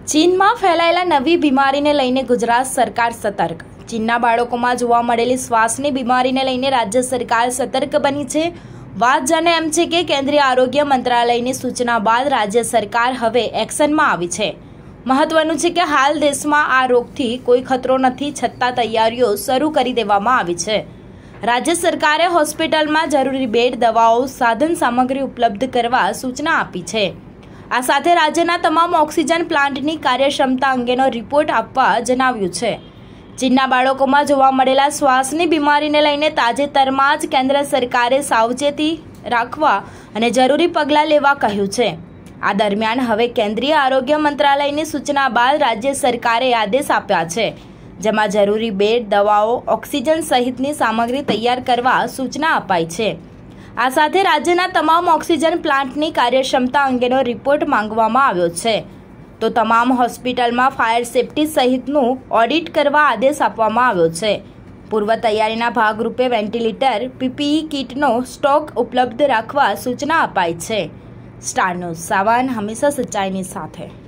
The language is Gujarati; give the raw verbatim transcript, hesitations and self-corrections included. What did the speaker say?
ચીનમાં ફેલાયેલા નવી બીમારીને લઈને ગુજરાત સરકાર સતર્ક। ચીનના બાળકોમાં જોવા મળેલી શ્વાસની બીમારીને લઈને રાજ્ય સરકાર સતર્ક બની છે। વાત જાણે એમ છે કે કેન્દ્રીય આરોગ્ય મંત્રાલયની સૂચના બાદ રાજ્ય સરકાર હવે એક્શનમાં આવી છે। મહત્વનું છે કે હાલ દેશમાં આ રોગથી કોઈ ખતરો નથી, છતાં તૈયારીઓ શરૂ કરી દેવામાં આવી છે। રાજ્ય સરકારે હોસ્પિટલમાં જરૂરી બેડ, દવાઓ, સાધન સામગ્રી ઉપલબ્ધ કરવા સૂચના આપી છે। આ સાથે રાજ્યના તમામ ઓક્સિજન પ્લાન્ટની કાર્યક્ષમતા અંગેનો રિપોર્ટ આપવા જણાવ્યું છે। ચીનના બાળકોમાં જોવા મળેલા શ્વાસની બીમારીને લઈને તાજેતરમાં જ કેન્દ્ર સરકારે સાવચેતી રાખવા અને જરૂરી પગલાં લેવા કહ્યું છે। આ દરમિયાન હવે કેન્દ્રીય આરોગ્ય મંત્રાલયની સૂચના બાદ રાજ્ય સરકારે આદેશ આપ્યા છે, જેમાં જરૂરી બેડ, દવાઓ, ઓક્સિજન સહિતની સામગ્રી તૈયાર કરવા સૂચના અપાઈ છે। આ સાથે રાજ્યના તમામ ઓક્સિજન પ્લાન્ટની કાર્યક્ષમતા અંગેનો રિપોર્ટ માંગવામાં આવ્યો છે, તો તમામ હોસ્પિટલમાં ફાયર સેફટી સહિતનું ઓડિટ કરવા આદેશ આપવામાં આવ્યો છે। પૂર્વ તૈયારીના ભાગરૂપે વેન્ટિલેટર, પીપીઈ કિટનો સ્ટોક ઉપલબ્ધ રાખવા સૂચના અપાઈ છે। સ્ટાર ન્યૂઝ સાવન, હંમેશા સચ્ચાઈની સાથે।